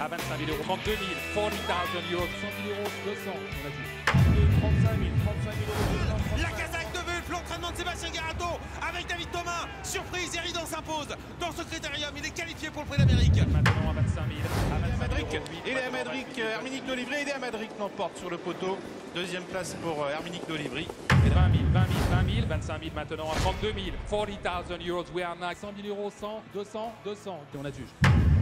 à 25 000 euros, 32 000, 40 000 euros, 100 000 euros, 200, on a dit. 35 000 euros, 200, La Kazakh de Vulf, l'entraînement de Sébastien Garato avec David Thomas. Surprise, Eridan s'impose dans ce critérium. Il est qualifié pour le Prix d'Amérique. maintenant à 25 000, à 25 000 euros. Eléa Madric, Herminique d'Olivry, Eléa Madric l'emporte sur le poteau. Deuxième place pour Herminique d'Olivry. 20 000, 20 000, 20 000, 25 000 maintenant à 32 000, 40 000 euros. We are next. 100 000 euros, 100, 200, 200. Et on adjuge.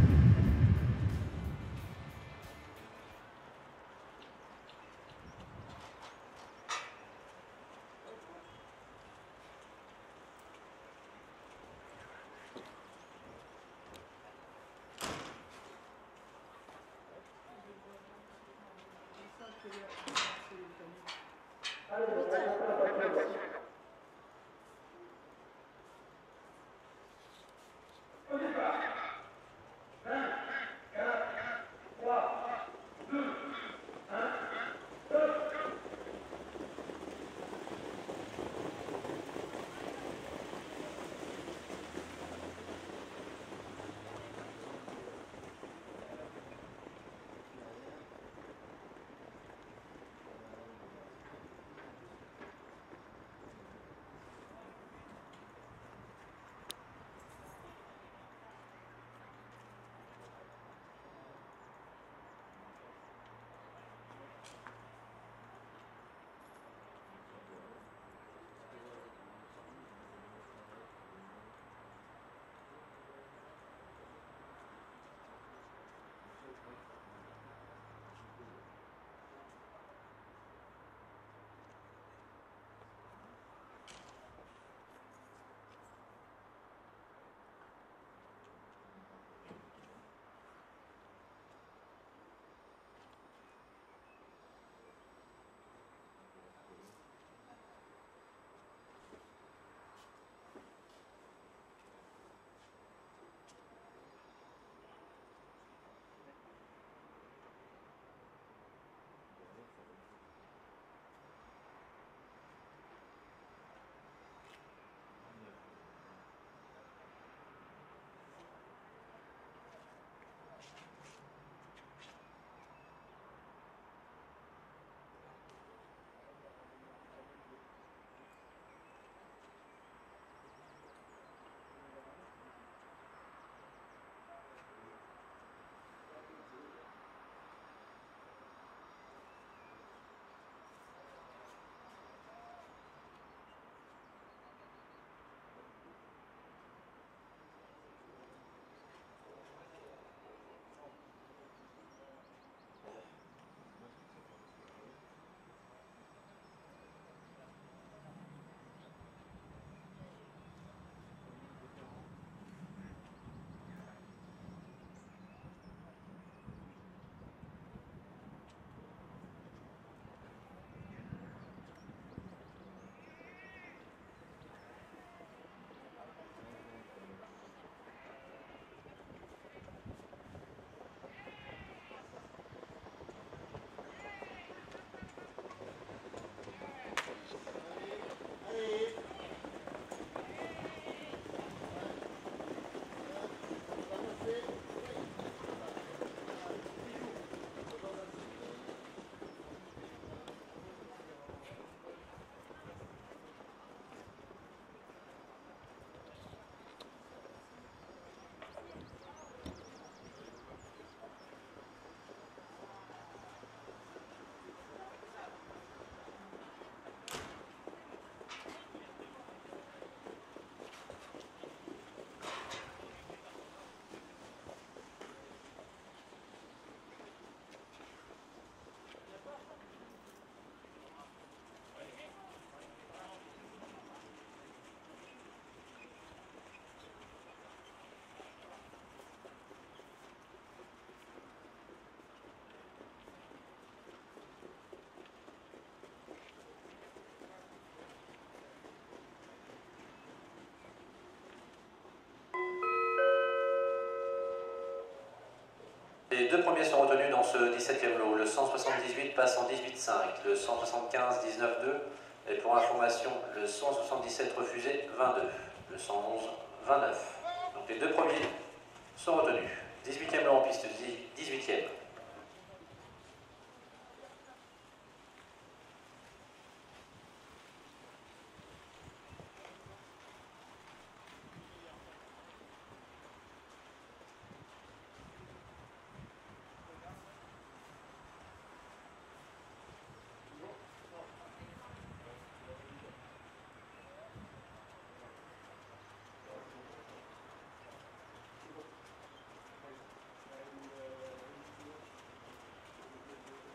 Les deux premiers sont retenus dans ce 17e lot. Le 178 passe en 18,5, le 175 19,2 et pour information, le 177 refusé 22, le 111 29. Donc les deux premiers sont retenus. 18e lot en piste 10.